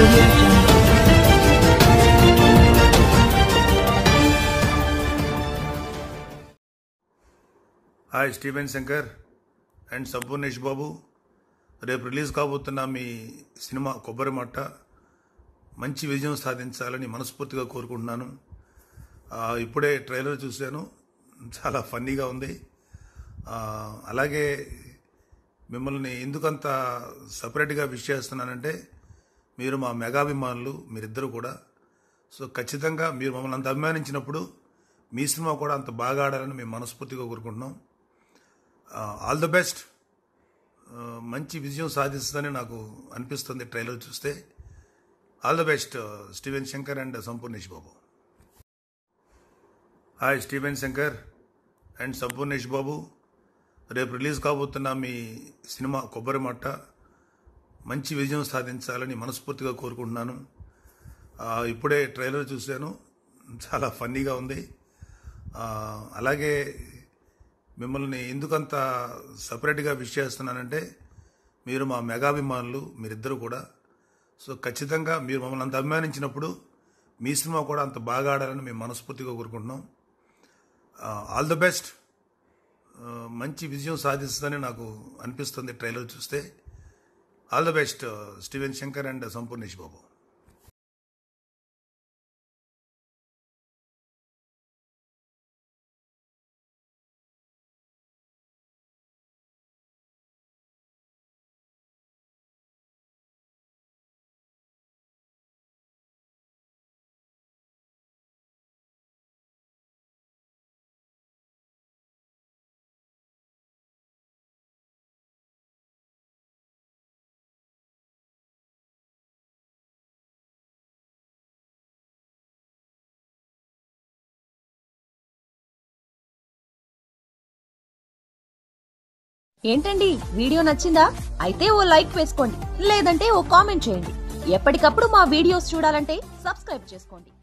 Audio Jungle. Hi Steven Shankar and Sampoornesh Babu. రేపు release కాబోతున్న మీ cinema Kobbarimatta మంచి విజయం సాధించాలని మనస్ఫూర్తిగా కోరుకుంటున్నాను. ఇప్పుడే ట్రైలర్ చూశాను, చాలా ఫన్నీగా ఉంది. అలాగే మిమ్మల్ని ఎందుకంత సపరేట్గా విష్ చేస్తున్నానంటే మీరు మా మెగాభిమానులు, మీరిద్దరు కూడా. సో ఖచ్చితంగా మీరు మమ్మల్ని అంత అభిమానించినప్పుడు మీ సినిమా కూడా అంత బాగా ఆడాలని మేము మనస్ఫూర్తిగా కోరుకుంటున్నాం. All the best. మంచి విజయం సాధిస్తుందని నాకు అనిపిస్తుంది ట్రైలర్ చూస్తే. All the best Steven Shankar and Sampoornesh Babu. Hi Steven Shankar and Sampoornesh Babu. రేపు రిలీజ్ కాబోతున్న మీ సినిమా కొబ్బరిమట్ట మంచి విజయం సాధించాలని మనస్ఫూర్తిగా కోరుకుంటున్నాను. ఇప్పుడే ట్రైలర్ చూశాను, చాలా ఫన్నీగా ఉంది. అలాగే మిమ్మల్ని ఎందుకంత సపరేట్గా విష్ చేస్తున్నానంటే మీరు మా మెగాభిమానులు, మీరిద్దరు కూడా. సో ఖచ్చితంగా మీరు మమ్మల్ని అంత అభిమానించినప్పుడు మీ సినిమా కూడా అంత బాగా ఆడాలని మేము మనస్ఫూర్తిగా కోరుకుంటున్నాం. All the best. మంచి విజయం సాధిస్తుందని నాకు అనిపిస్తుంది ట్రైలర్ చూస్తే. All the best Steven Shankar and Sampoornesh Babu. ఏంటండి, వీడియో నచ్చిందా? అయితే ఓ లైక్ వేసుకోండి, లేదంటే ఓ కామెంట్ చేయండి. ఎప్పటికప్పుడు మా వీడియోస్ చూడాలంటే సబ్స్క్రైబ్ చేసుకోండి.